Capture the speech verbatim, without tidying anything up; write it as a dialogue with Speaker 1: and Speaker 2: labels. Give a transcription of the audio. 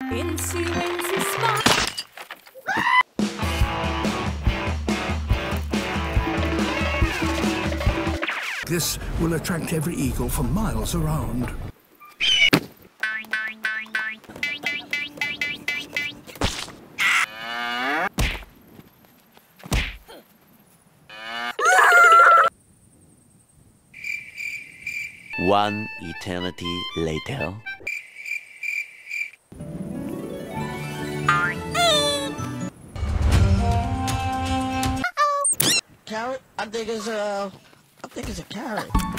Speaker 1: Incy Wincy Smile.
Speaker 2: This will attract every eagle for miles around.
Speaker 3: One eternity later.
Speaker 4: Carrot? I think it's a, I think it's a carrot.